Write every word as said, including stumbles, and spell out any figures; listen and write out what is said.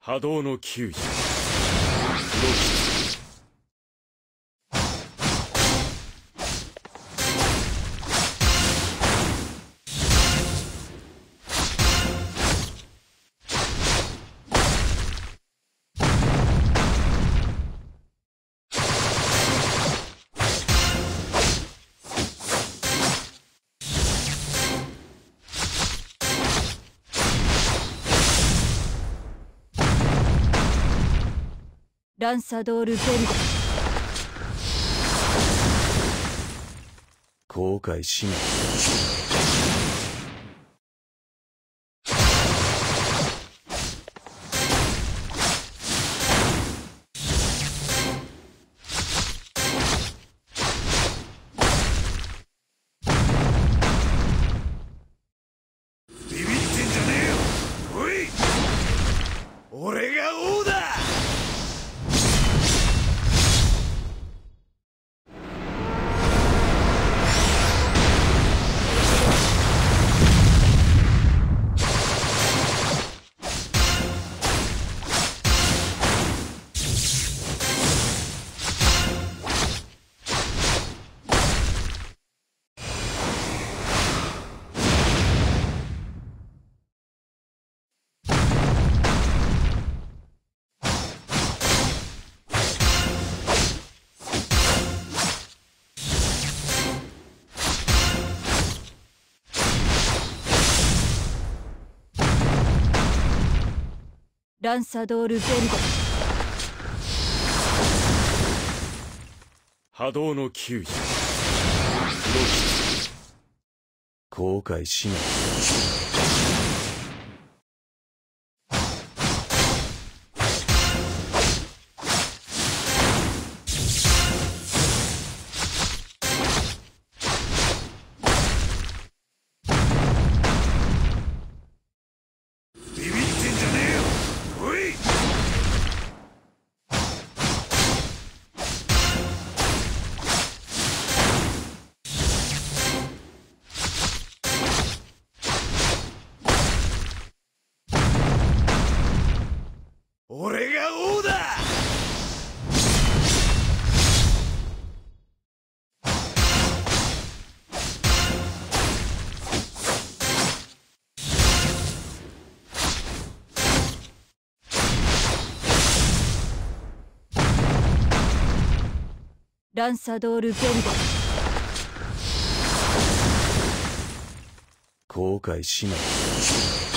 波動の球児。 ランサドール・ベルド。 後悔しない。 ビビってんじゃねえよ。おい、俺が王だ。 ランサドール・ベルド。 波動の球児。 後悔しない。 ビビってんじゃねえよ。おい、俺が王だ。 ランサドール・ベルド。 後悔しない。